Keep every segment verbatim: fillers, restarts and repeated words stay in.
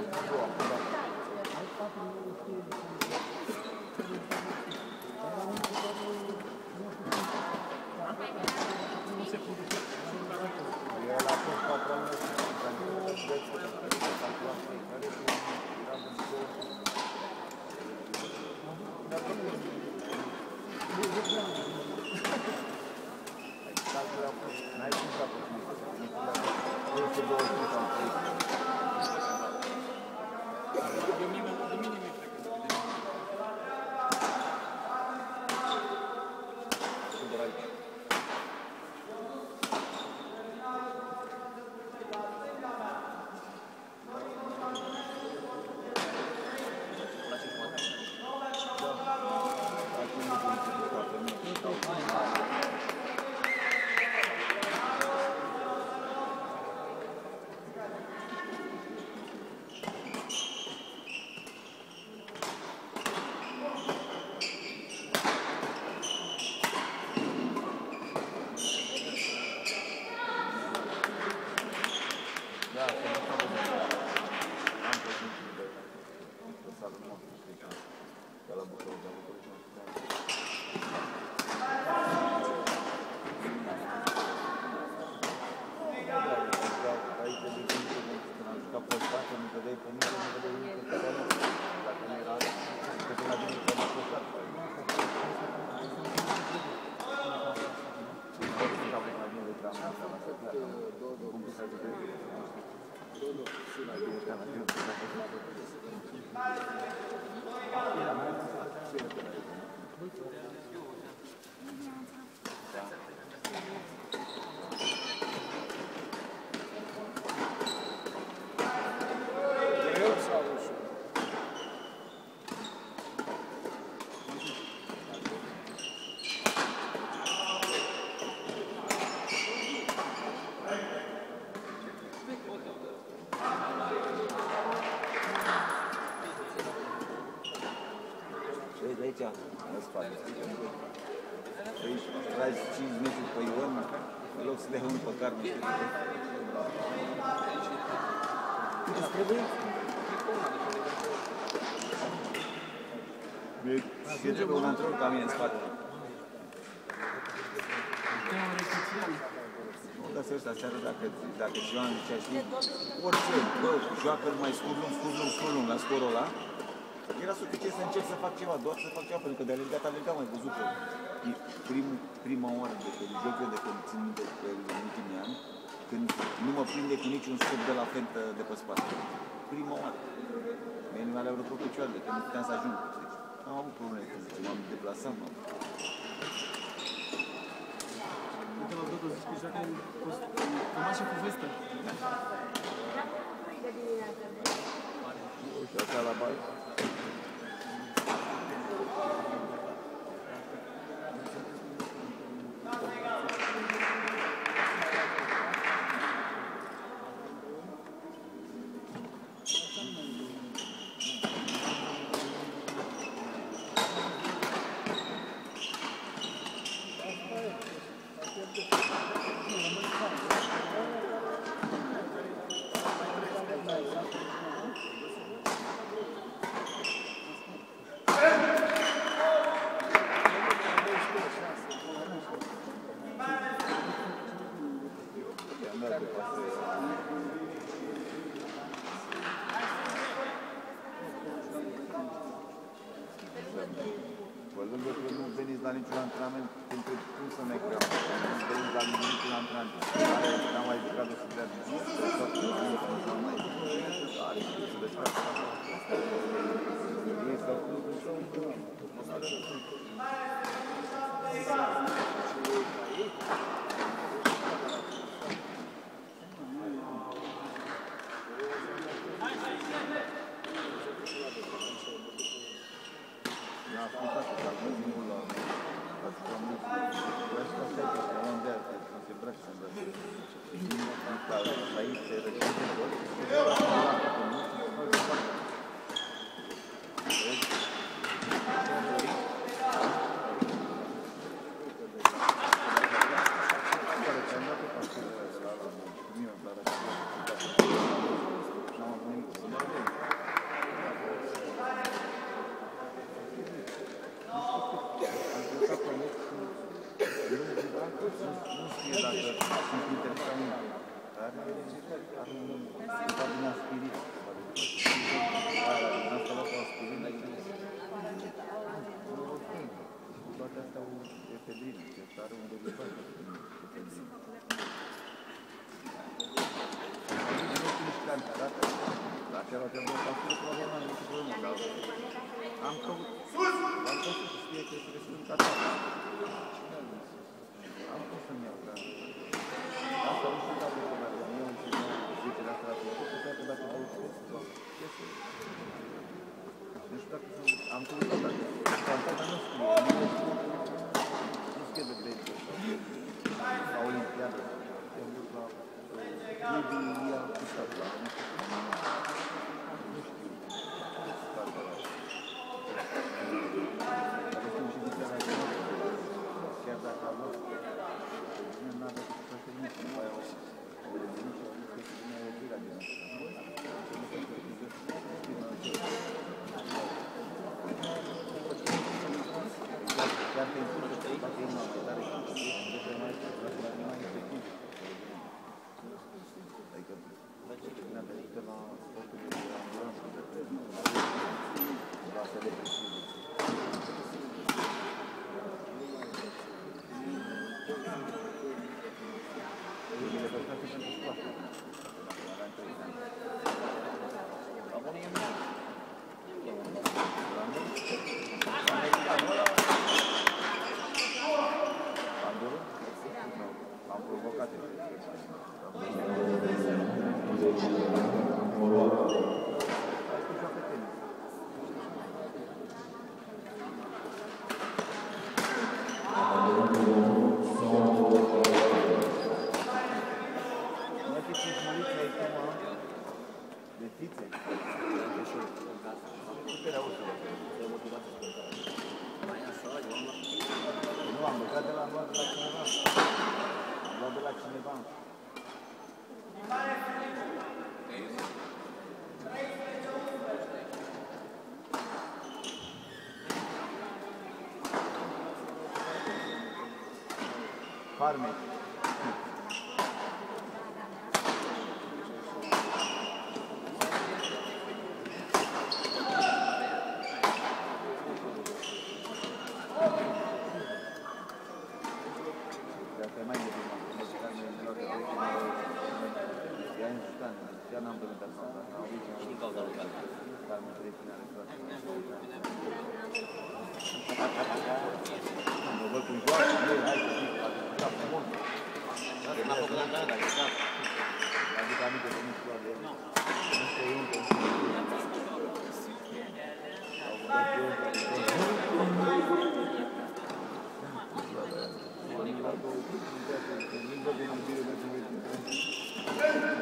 Aici, în spate. Aici, tragi cinci metri pe Ion, în loc să le iau pe carne. Îți trebuie? Și trebuie un antrenor ca mine în spate. Nu, dar să ăștia seara, dacă, dacă Ioan zicea, știi, orice, bă, joacă mai scurt lung, scurt lung, scurt lung, la scorul ăla, era suficient să încerc să fac ceva, doar să fac ceva, pentru că de alergat, alergat mai văzut că prim, prima oară de când joc eu, de când țin minte în ultimii ani, când nu mă prinde cu niciun scop de la fentă de pe spate. Prima oară. Mie nu mi-alea vreo picioare, de că nu puteam să ajung. Am avut probleme fizice, m-am deplasat, m-am... Uite, la Dodo, zici că joacă în cămașă cu vestă. Uite, așa la bani. Văzând că nu veniți la niciun antrenament, cum să ne creăm? Nu veniți la niciun antrenament. N-am mai jucat de să-ți dea are și să desfacă. Ei s-au pus în mi-a ascultat că s-a văzut mult la mult. Vreau să fac aici, la unde ar fi, să se braci să-mi dă. Aici, se răcește tot. Cealaltă două partide, probabil n-am nicio problemă, dar am căut, am căut să știe că trebuie să duc atac. Am fost să-mi iau, dar asta nu știu dacă e dacă am iau și zece de asta la trecut, putea că dacă dau scos, sau iese. Nu știu dacă sunt, am căutat dacă, Santana nu scrie, nu scrie de grecie, la Olimpiadă, te-am dus la Livia Custat, la nu știu. Farme. Dacă mai de prima, ea în Jucan, ea n-am văzut asta, dar n-au văzut și cauza locală. Dar nu trebuie să ne mă văd cum joacă, hai să zic, a frumos. N-a făcut la care, dar e cap. Adică aminte de nu știu de el. Nu știu eu încă. Au văzut eu încă. Nu văd de iubire de iubire.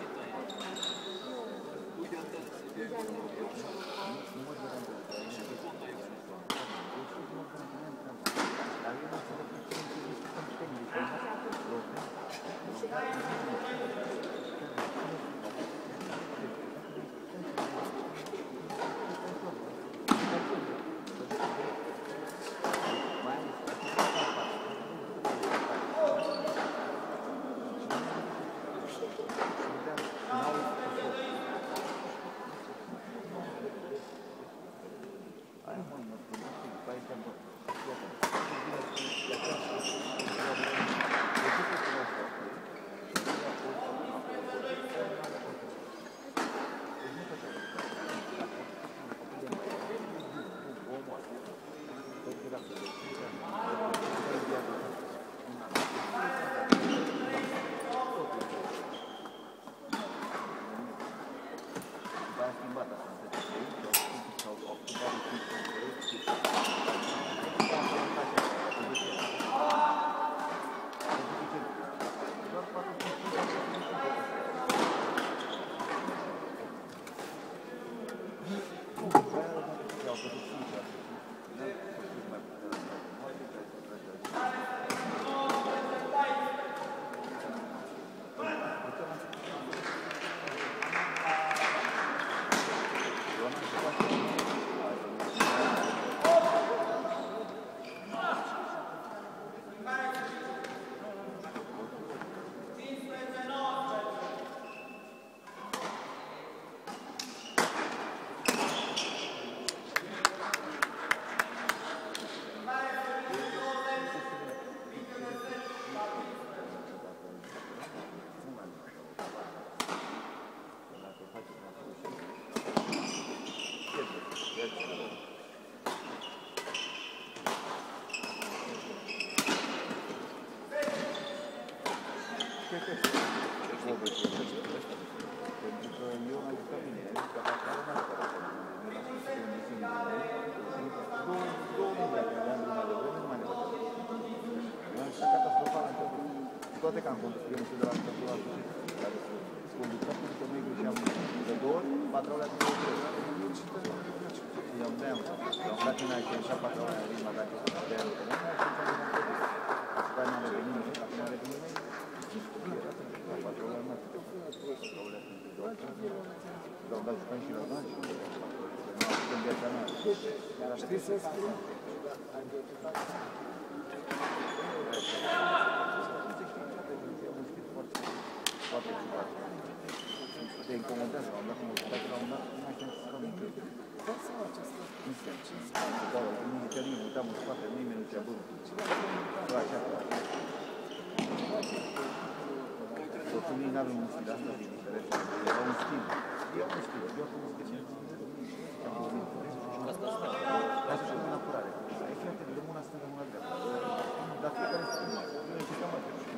Nu mă Pentru că eu n-am jucat bine, că acolo n-am jucat bine. Două, două minute, că le-am mai devreme, nu mai devreme. Eu am jucat catastrofal în tot. Toate că am condus, eu nu știu de la început la sfârșit, care se conducea pentru că noi greșeam de două ori, patraulea de două ori. Eu am de-am, eu am dat în aia, și așa patraulea în ritma, dacă se de-aia nu tenem, și am condus. Asta n-am revenit, acum am revenit, la patraulea mea, patraulea pentru două ori. Dar dau jucăm și la bani și nu am în viața mea. Știi să spun? Foarte ciudat. Te incomodează, la un dat, dacă la un dat, nu mai știam să stau nici eu. Nu știam ce să fac, să dau, nu ziceam nimeni, uitam în spate, nimeni nu zicea, bă, bă, așa, totul ei n-avem un stil, asta e diferent, era un stil, era un stil, eu acum un stil. Hai să știu în apărare, ai fiate de mâna stângă, mâna dreaptă, dar fiecare stil, eu încercam mai trebuie.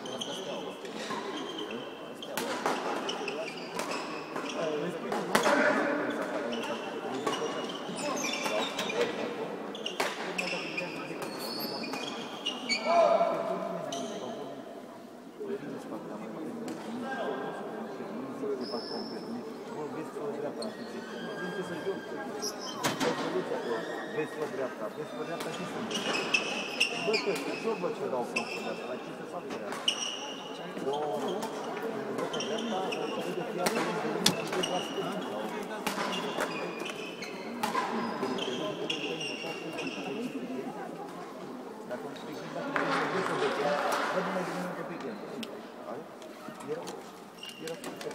Vezi pe dreapta, vezi pe dreapta și sunt. Bă, că, eu văd ce dau pe dreapta, dar ce se fac pe dreapta? Eu văd pe dreapta, o să vede fiată în lumea și vezi la stânga. Dacă îmi spui, dacă îmi spui să vecem, văd mai bine pe weekend. Era, era perfect.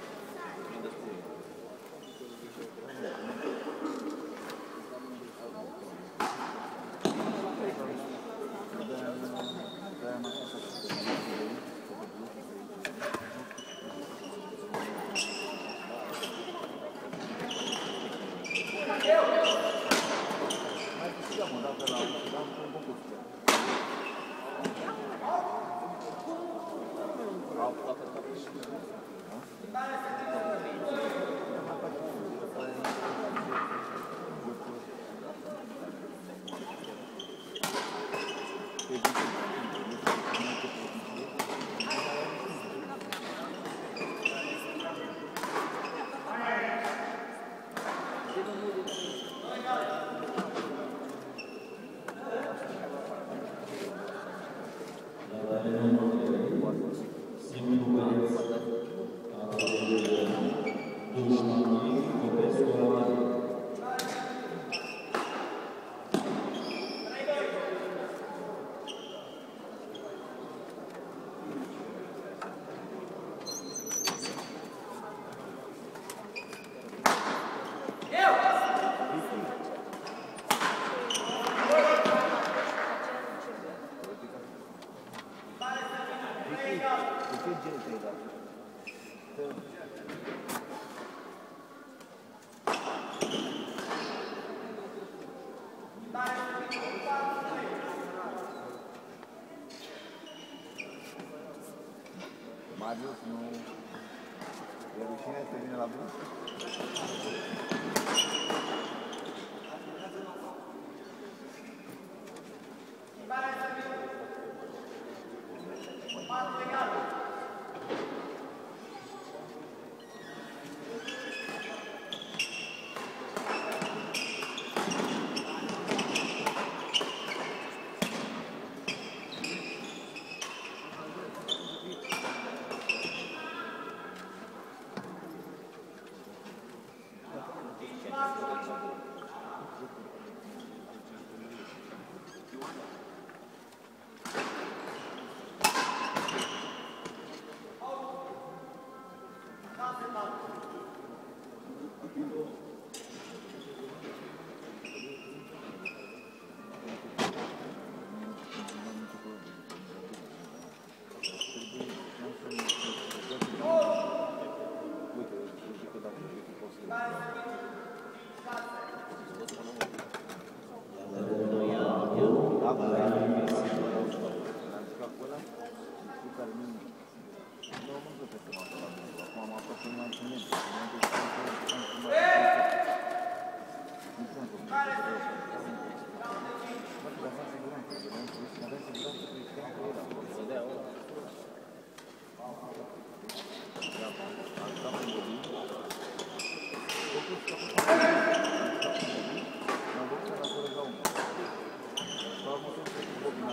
Marius nu e rușine să vină la bun?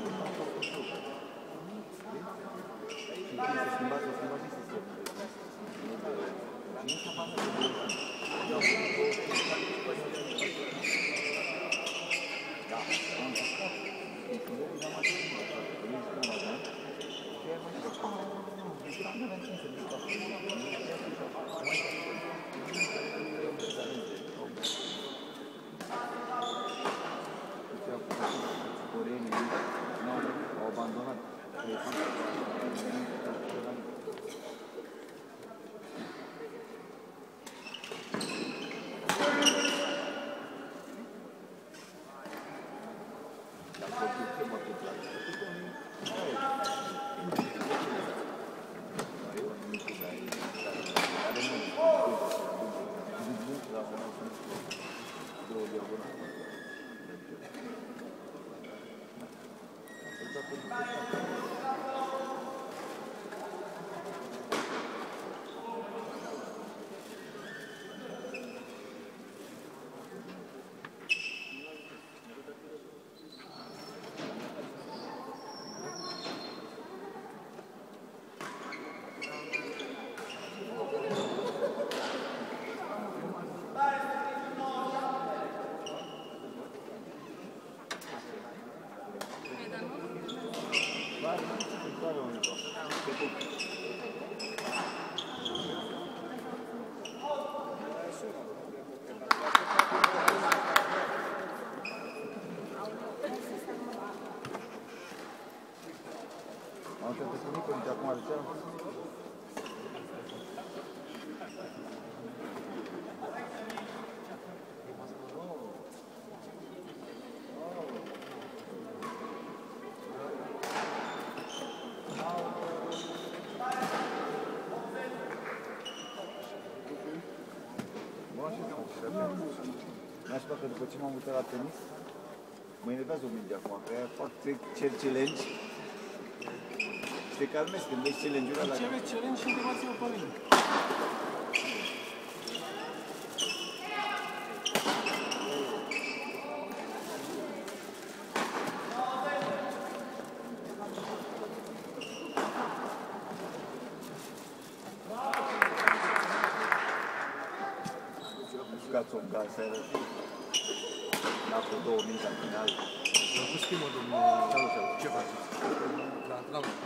s-a schimbat, s-a schimbat și sistemul. Și nu s-a pasat de bun. Da, am pasat. N-am mai schimbat, că nu știu cum aveam. Și el mă zice, aaa, nu, deci nu aveam timp să zic asta. Coreenii au abandonat. Mi-aș că după ce m-am mutat la tenis, mă enervează o minge acum, că aia fac cer challenge și te calmezi când vezi challenge-ul ăla. Cereți challenge și întrebați-mă pe mine. Jucați-o în casă, n-a fost două minute în final. M-am pus primul, domnul. Salut, salut. Ce faceți? La antrenament.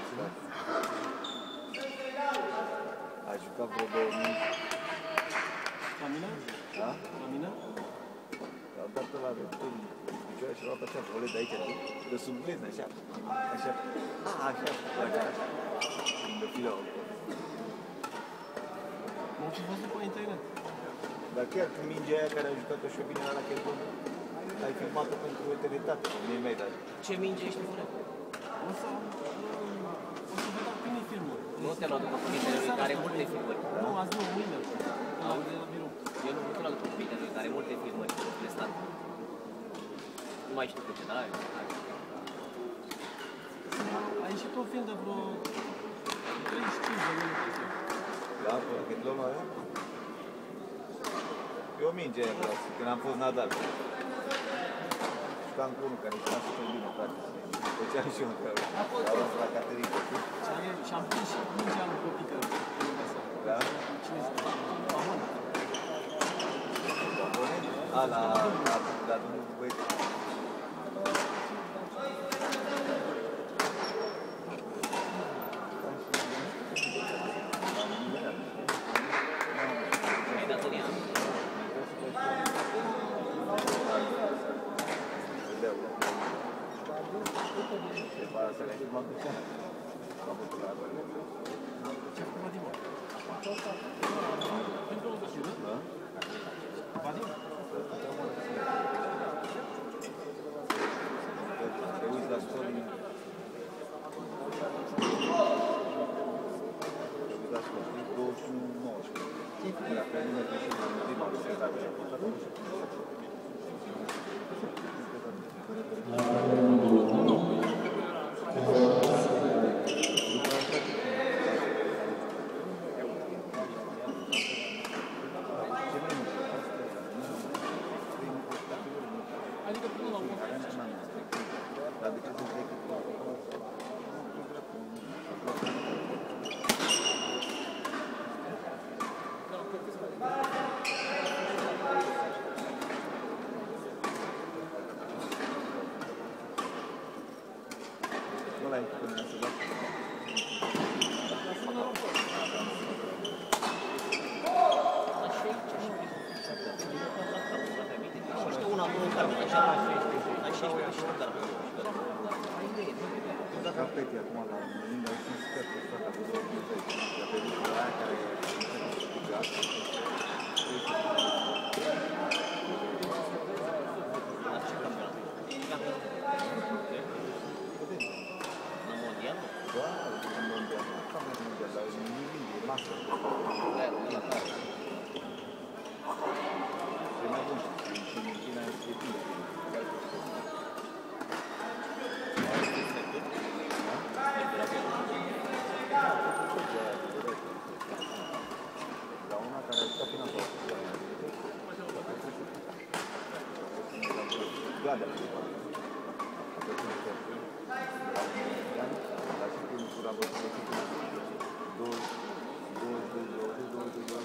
A jucat vreo două minute. La mine? Da? La mine? L-au dat pe la răpturi în picioare și l-au luat așa, volet de aici, de sub gleză, așa. Așa. A, așa, așa, așa. Lângă filou. M-am fi văzut pe internet. Dar chiar cu mingea aia care a jucat-o și-o bine la Chelbon, ai filmat-o pentru eternitate. Nu-i mai dat. Ce minge ești tu? O să... O să vedem când e filmul. Nu te-am luat după cuvintele lui, care are multe filmări. Nu, azi nu, mâine. La birou. Eu nu te-am luat după cuvintele lui, care are multe filmări de stat. Nu mai știu câte, dar A ieșit un film de vreo treizeci și cinci de minute. Da, până când luăm aia? E o minge aia, vreau, când am fost Nadal. Jucam cu unul care știa super bine, frate. Făceam și eu, că a luat la Caterin. Și am prins și mingea lui Copică. Da? Cine zice? Pamon. Pamon? A, la, la, la domnul băieți. ai dat în ea. Ce-a făcut Vadim? Pentru o dășură? Da? Vadim? Te uiți la storii. Te uiți la storii, douăzeci și unu nouăsprezece. Dacă nu merge și în ultima prezentare și-a contat, nu știu. Ce ăla e până să dau. Una, două carne, așa la șaisprezece și carne. Ca Peti acum la Melinda și sper că fata cu două minute la pellicula aia care e câștigat. La ce campionat? La mondial? Da, la mondial. Cam la mondial, dar e nimic, e masă. La care? E mai bun și în China este bine. La una care a jucat până acolo. Gada. Dar și primul cura vă să fie două, două, două, două, două, două, două.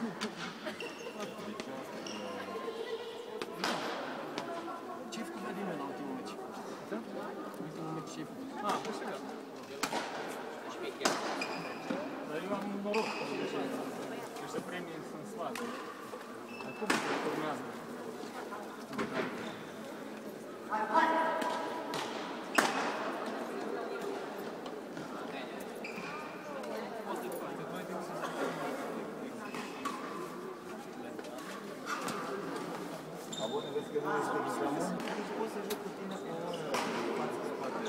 Ce-ai făcut, Vladimir, la ultimul meci? Da? Ultimul meci ce-ai făcut? Ah, nu știu. Dar eu am noroc, deci niște premii sunt slabe. Acum se urmează. Abone, vezi că nu este Ramon, poți să joc cu tine pe o oră față spate.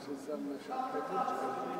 ce înseamnă șapte dulci.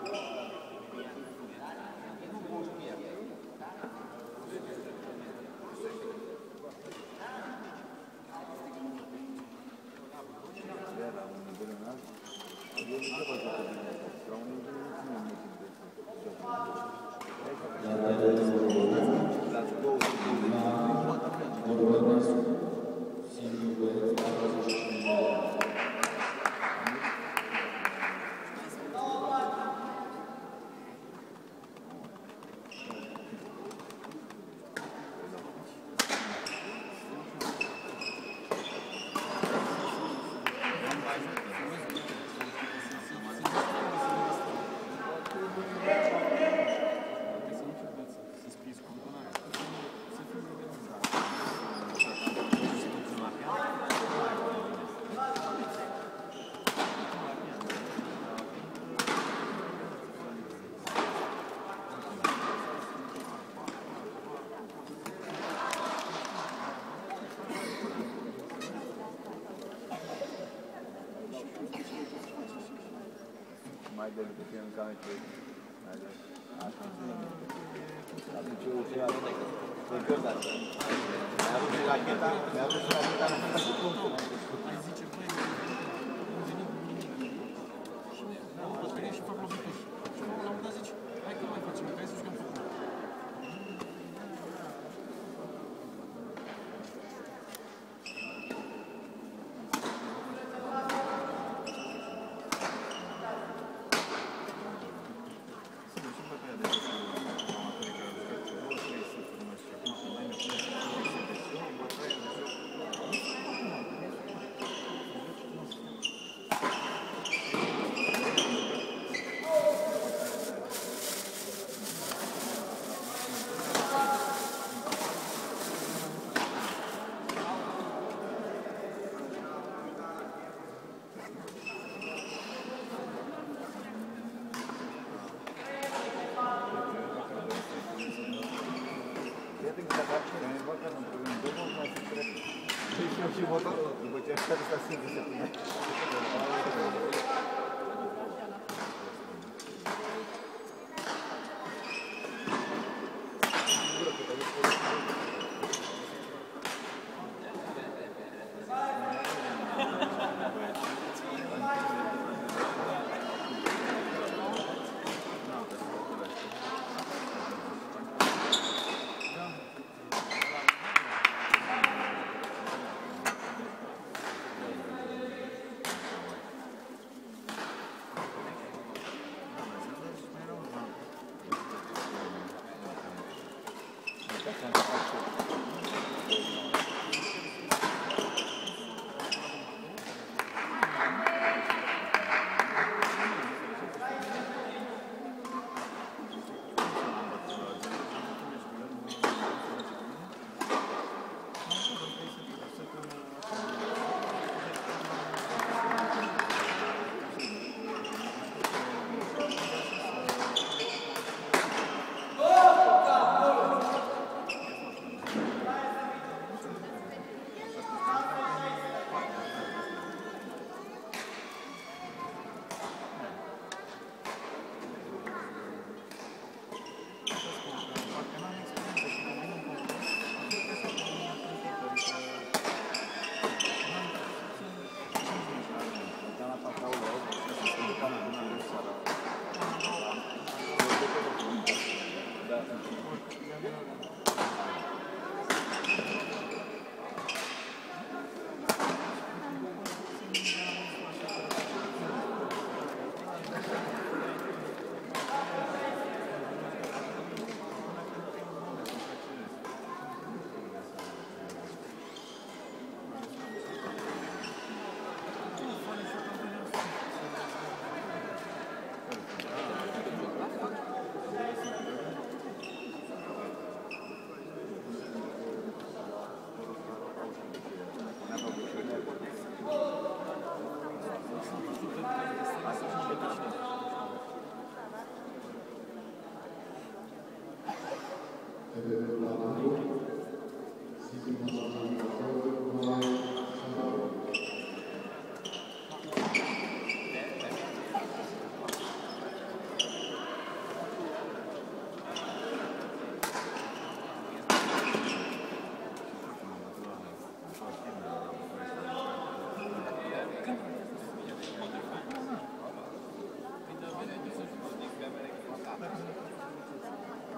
Mai de lucru că în came pe... Atunci eu ce am făcut dată. Mi-a vrut și racheta, mi-a vrut și racheta, nu s-a făcut punctul. Ai zice, băi, am venit cu nimic. Și am venit și fac lovituri. Și la un moment dat zice, hai că mai facem, hai să jucăm făcut. Și motorul, după ce aștept să se simte, se pune.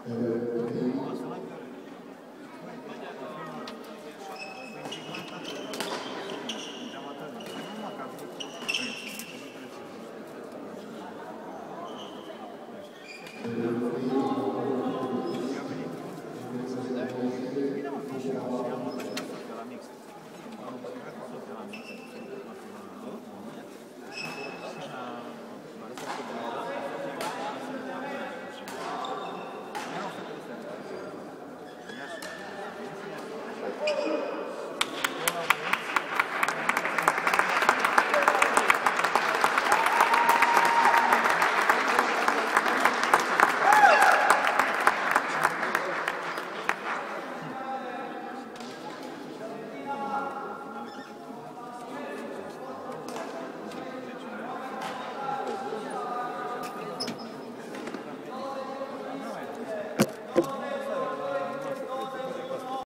Bine, mă,